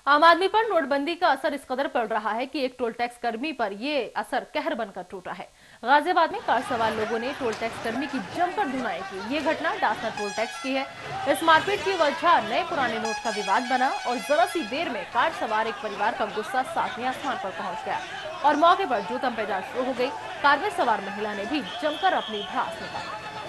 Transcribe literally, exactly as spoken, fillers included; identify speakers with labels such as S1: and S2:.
S1: आम आदमी पर नोटबंदी का असर इस कदर पड़ रहा है कि एक टोल टैक्स कर्मी पर ये असर कहर बनकर टूटा है। गाजियाबाद में कार सवार लोगों ने टोल टैक्स कर्मी की जमकर धुनाई की। ये घटना डासना टोल टैक्स की है। इस मारपीट की वजह नए पुराने नोट का विवाद बना और जरा सी देर में कार सवार एक परिवार का गुस्सा सातवें आसमान पर पहुंच गया और मौके पर जूतम पैजाज शुरू हो गई। कार में सवार महिला ने भी जमकर अपनी भड़ास निकाली।